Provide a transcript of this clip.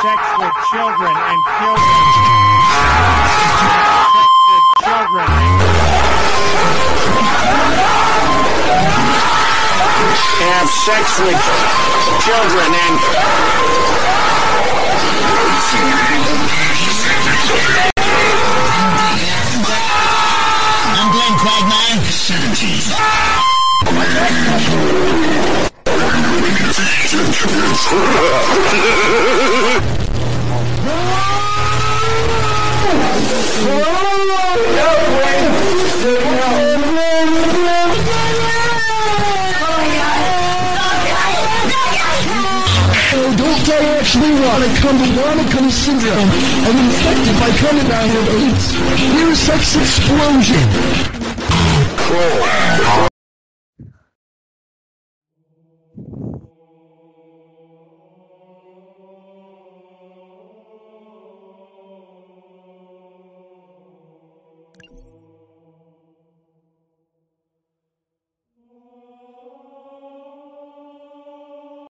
sex with children and children. Have sex with children and I'm Glenn Quagmire. 70s. Don't I actually want to come syndrome? I'm infected by coming down with AIDS. Here's sex explosion.